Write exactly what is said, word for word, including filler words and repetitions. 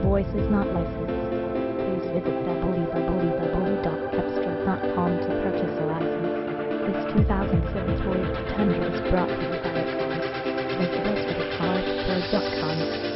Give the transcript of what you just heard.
voice is not licensed. Please visit w w w dot cepstral dot com to purchase a license. This two thousand seven Toyota Tundra is brought to you by Exodus with cars pro dot com.